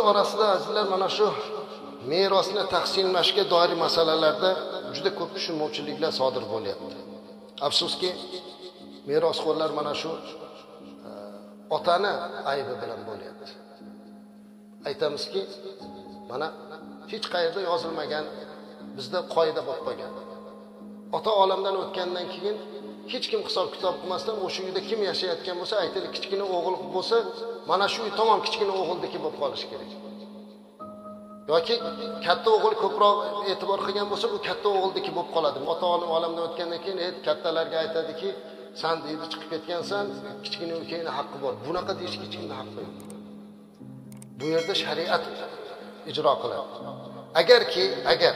orasida azizlar mana shu merosni taqsimlashga doir masalalarda juda ko'p tushunmovchiliklar sodir bo'lyapti. Afsuski, merosxo'rlar mana shu otani aybi bilan bo'lyapti. Aytamizki, mana hech qayerda yozilmagan bizda qoida bo'lib qolgan. Ota olamdan o'tgandan keyin hech kim hisob-kitob qilmasdan o'sha uyda kim yashayotgan bo'lsa, aytaylik kichkina o'g'il bo'lsa, mana shu uy tamom kichkina o'g'ilniki bo'lib qolishi kerak. yoki katta o'g'il ko'proq e'tibor qilgan bo'lsa, bu katta o'g'ilniki bo'lib qoladi. Ota olamdan o'tgandan keyin kattalarga aytadiki, "Sen deydi chiqib ketgansan, kichkina ukangning haqqi bor." Bunaqa deyish hech kimning haqqi yo'q. Bu yerda shariat ijro qiladi. Agar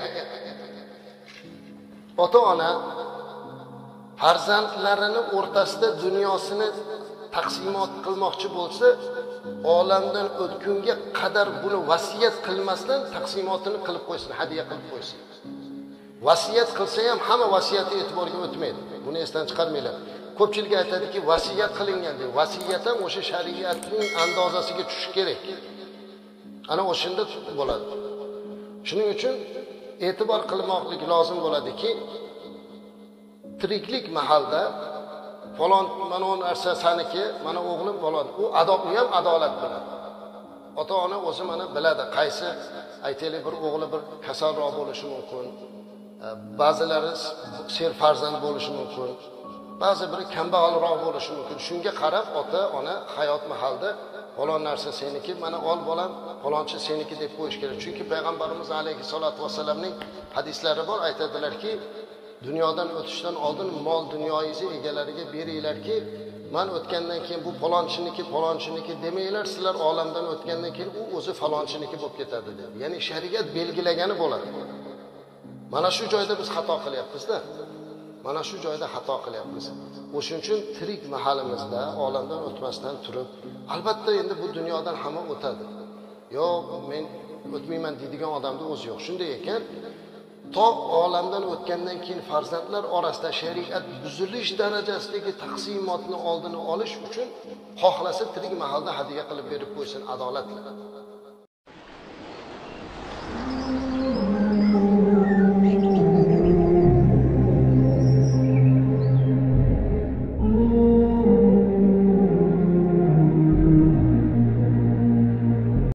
ota-ona farzandlarini o'rtasida dunyosini taqsimot qilmoqchi bo'lsa, olamdan o'tgunga qadar buni vasiyat qilmasdan taqsimotini qilib qo'ysin, hadiya qilib qo'ysin. Vasiyat qilsa ham hamma vasiyati e'tiborga o'tmaydi. Buni esdan chiqarmanglar. Ko'pchilik aytadiki, vasiyat qilingan deb. Vasiyat ham o'sha shariatning andozasiga tushishi kerak. Ana o'shanda bo'ladi. Shuning uchun e'tibor qilmoqlik lozim bo'ladiki, tiriklik mahalda falon mana o narsa saniki, mana o'g'lim falon, u ham adolat bilan. Ota-ona o'zi mana biladi, qaysi aytaylik bir o'g'li bir kasalroq bo'lishi mumkin, ba'zilari serfarzand bo'lishi mumkin, ba'zi biri kambag'alroq bo'lishi mumkin. Shunga qarab ota-ona hayot mahalda falon narsa seniki, mana ol bolam, falonchi seniki deb qo'yish kerak. Chunki payg'ambarimiz alayhisolatu vasallamning hadislari bor, aytadilarki, dunyodan o'tishdan oldin mol dunyoingizni egalariga beringlarki, men o'tgandan keyin bu falonchiniki demanglar, sizlar olamdan o'tgandan keyin u o'zi falonchiniki bo'lib ketadi dedi. Ya'ni shariat belgilagani bo'ladi. Mana shu joyda biz xato qilyapmiz-da. Mana shu joyda xato qilyapmiz. O'shuning uchun tirik mahalimizda olamdan o'tmasdan turib, albatta endi bu dunyodan hamma o'tadi. Yo'q, men o'tmayman deydigan odamning o'zi yo'q. Shunday ekan, to olamdan o'tgandan keyin farzandlar orasida shariat buzilish darajasidagi taqsimotni oldini olish uchun xohlasa tirik mahalda hadiya qilib berib qo'ysin, adolat bilan.